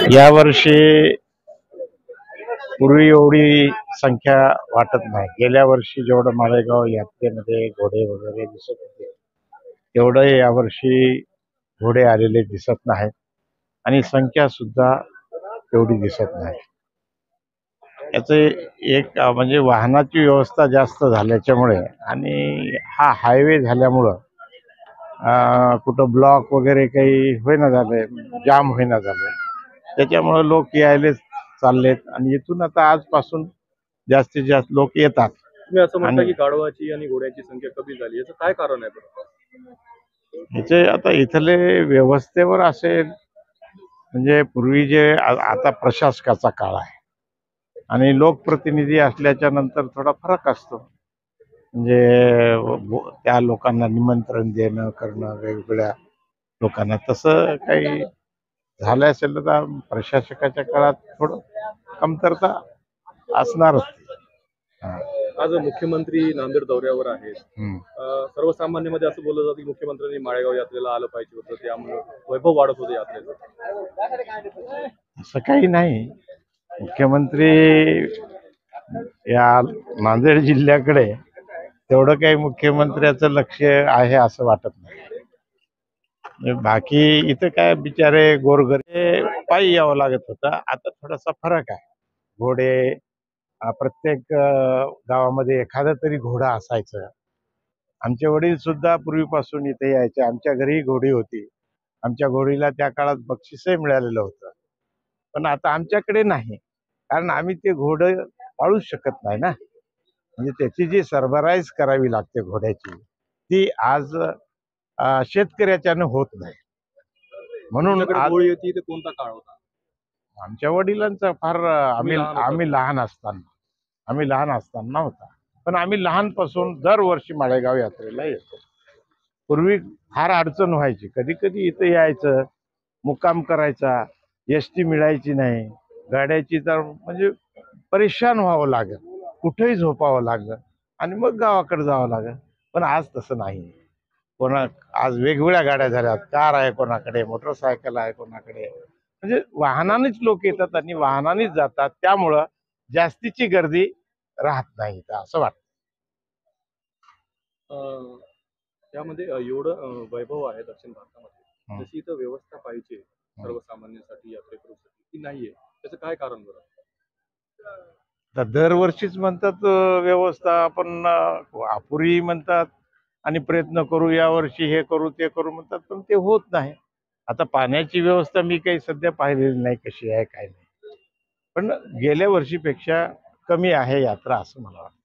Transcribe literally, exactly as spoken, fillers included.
यावर्षी पूर्वी एवढी संख्या वाटत नाही। गेल्या वर्षी जेवढं माळेगाव यात्रेमध्ये घोडे वगैरे दिसत होते तेवढं यावर्षी घोडे आलेले दिसत नाहीत आणि संख्या सुद्धा तेवढी दिसत नाही। याचे एक म्हणजे वाहनाची व्यवस्था जास्त झाल्याच्यामुळे आणि हा हायवे झाल्यामुळं कुठं ब्लॉक वगैरे काही होईना झाले, जाम होईना झाले, त्याच्यामुळे लोक यायले चाललेत आणि इथून आता आजपासून जास्तीत जास्त लोक येतात। तुम्ही असं म्हणता की गाढवाची आणि घोड्याची संख्या कमी झाली, याचं काय कारण आहे बरं? याचे आता इथले व्यवस्थेवर असेल, म्हणजे पूर्वी जे आता प्रशासकाचा काळ आहे आणि लोकप्रतिनिधी असल्याच्या नंतर थोडा फरक असतो। म्हणजे त्या लोकांना निमंत्रण देणं करणं वेगवेगळ्या लोकांना, तसं काही झालं असेल तर प्रशासकाच्या काळात थोडं कमतरता असणारच। आज मुख्यमंत्री नांदेड दौऱ्यावर आहेत। सर्वसामान्यांमध्ये असं बोललं जातं की मुख्यमंत्र्यांनी माळेगाव यात्रेला आलं पाहिजे होतं, त्यामुळे वैभव वाढत होते यात्रेचं। असं काही नाही। मुख्यमंत्री या नांदेड जिल्ह्याकडे तेवढं काही मुख्यमंत्र्याचं लक्ष आहे असं वाटत नाही। बाकी इथं काय बिचारे गोरगरीब पायी यावं लागत होतं, आता थोडासा फरक आहे। घोडे प्रत्येक गावामध्ये एखादा तरी घोडा असायचं। आमचे वडील सुद्धा पूर्वीपासून इथे यायचे, आमच्या घरी घोडी होती, आमच्या घोडीला त्या काळात बक्षीसही मिळालेलं होतं। पण आता आमच्याकडे नाही, कारण आम्ही ते घोडं पाळूच शकत नाही ना। म्हणजे त्याची जी सरबराईज करावी लागते घोड्याची, ती आज शेतकऱ्याच्यानं होत नाही। म्हणून कोणता काळ होता? आमच्या वडिलांचा फार आम्ही आम्ही लहान असताना आम्ही लहान असताना होता, पण आम्ही लहानपासून दरवर्षी माळेगाव यात्रेला येतो। पूर्वी फार अडचण व्हायची, कधी कधी इथं यायचं, मुक्काम करायचा, एस टी मिळायची नाही, गाड्याची तर म्हणजे परेशान व्हावं लागत, कुठेही झोपावं लागलं आणि मग गावाकडे जावं लागत। पण आज तसं नाही। कोणा आज वेगवेगळ्या गाड्या झाल्यात, कार आहे कोणाकडे, मोटरसायकल आहे कोणाकडे, म्हणजे वाहनानेच लोक येतात आणि वाहनानेच जातात, त्यामुळं जास्तीची गर्दी राहत नाही असं वाटतं। त्यामध्ये एवढं वैभव आहे दक्षिण भारतामध्ये, जशी इथं व्यवस्था पाहिजे सर्वसामान्यांसाठी यात्रेकरूसाठी ती नाहीये, त्याचं काय कारण बरं? तर दरवर्षीच म्हणतात व्यवस्था आपण अपुरी म्हणतात आणि प्रयत्न करू, यावर्षी हे करू ते करू म्हणतात, पण ते होत नाही। आता पाण्याची व्यवस्था मी काही सध्या पाहिलेली नाही कशी आहे काय नाही, पण गेल्या वर्षीपेक्षा कमी आहे यात्रा असं मला वाटतं।